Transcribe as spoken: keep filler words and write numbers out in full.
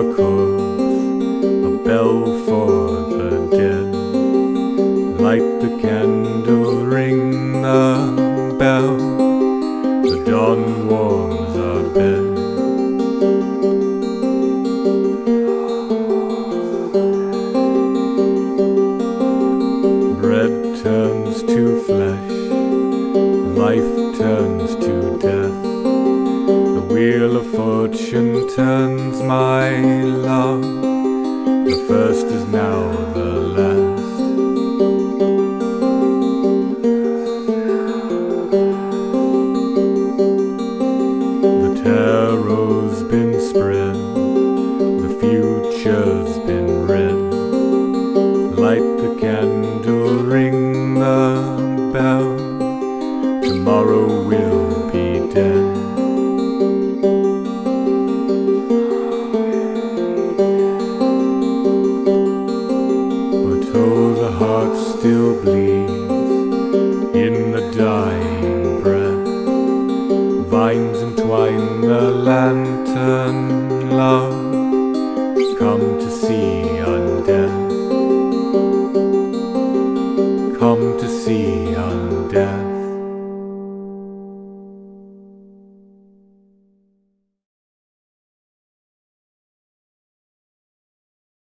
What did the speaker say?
course, a bell for the dead. Light the candle, ring the bell, the dawn warms our bed. Bread turns to flesh, life turns to death. The wheel of fortune turns, my love. The first is now the last. The tarot's been spread, the future's been read. Light the candle, ring the bell, tomorrow will be dead. But oh, the heart still bleeds in the dying breath. Vines entwine the lantern, love, come to see